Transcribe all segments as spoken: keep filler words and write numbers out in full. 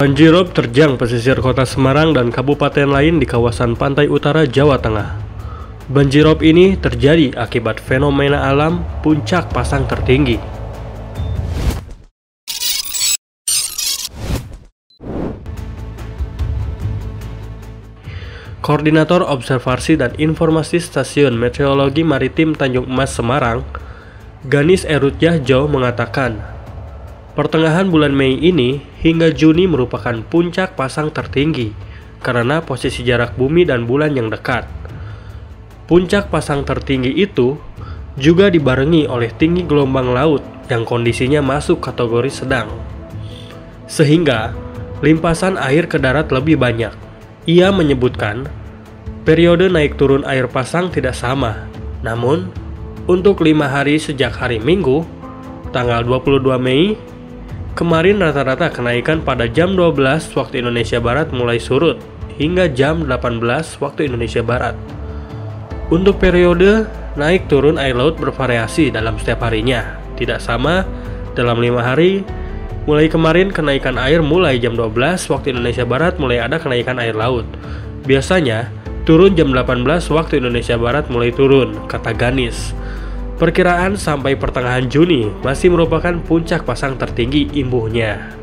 Banjirop terjang pesisir kota Semarang dan kabupaten lain di kawasan pantai utara Jawa Tengah. Banjirop ini terjadi akibat fenomena alam puncak pasang tertinggi. Koordinator Observasi dan Informasi Stasiun Meteorologi Maritim Tanjung Emas Semarang, Ganis Erutjahjo mengatakan, pertengahan bulan Mei ini hingga Juni merupakan puncak pasang tertinggi karena posisi jarak bumi dan bulan yang dekat. Puncak pasang tertinggi itu juga dibarengi oleh tinggi gelombang laut yang kondisinya masuk kategori sedang, sehingga limpasan air ke darat lebih banyak. Ia menyebutkan, periode naik turun air pasang tidak sama, namun untuk lima hari sejak hari Minggu, tanggal dua puluh dua Mei, kemarin rata-rata kenaikan pada jam dua belas waktu Indonesia Barat mulai surut hingga jam delapan belas waktu Indonesia Barat. Untuk periode naik turun air laut bervariasi dalam setiap harinya, tidak sama dalam lima hari. Mulai kemarin kenaikan air mulai jam dua belas waktu Indonesia Barat mulai ada kenaikan air laut. Biasanya turun jam delapan belas waktu Indonesia Barat mulai turun, kata Ganis. Perkiraan sampai pertengahan Juni masih merupakan puncak pasang tertinggi imbuhnya.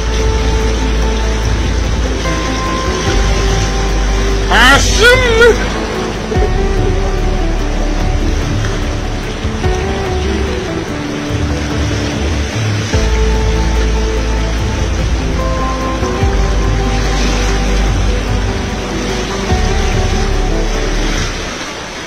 Asem.